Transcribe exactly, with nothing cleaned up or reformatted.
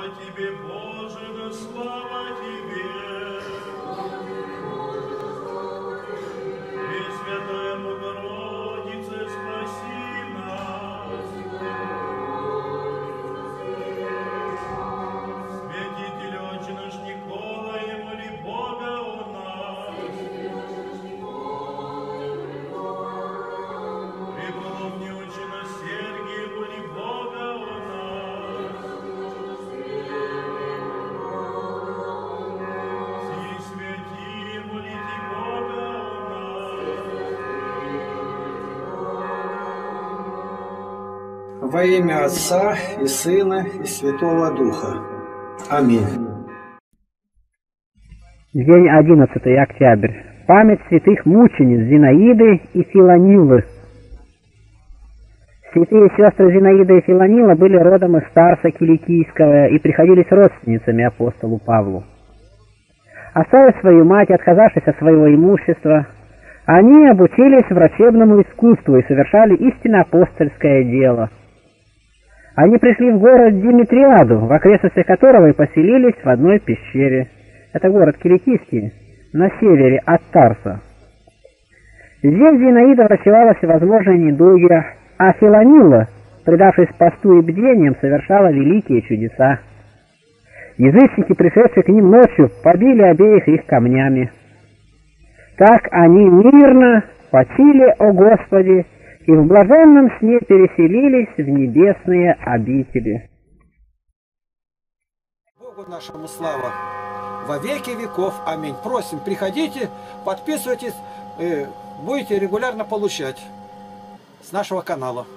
Тебе, Боже, да слава Тебе. Пресвятая Богородице, спаси нас. Святитель Отче наш Николай, моли Бога о нас. Преподобный Отче наш Сергий, моли Бога о нас. Все святые, молите Бога о нас. Во имя Отца и Сына и Святого Духа. Аминь. День одиннадцатый октябрь. Память святых мучениц Зинаиды и Филонилы. Святые сестры Зинаида и Филонила были родом из Тарса Киликийского и приходились родственницами апостолу Павлу. Оставив свою мать, отказавшись от своего имущества, они обучились врачебному искусству и совершали истинно апостольское дело. Они пришли в город Димитриаду, в окрестностях которого и поселились в одной пещере. Это город Киликийский, на севере от Тарса. Здесь Зинаида врачевала всевозможные недуги, а Филонила, предавшись посту и бдениям, совершала великие чудеса. Язычники, пришедшие к ним ночью, побили обеих их камнями. Так они мирно почили, о Господи, и в блаженном сне переселились в небесные обители. Богу нашему слава во веки веков. Аминь. Просим, приходите, подписывайтесь, будете регулярно получать с нашего канала.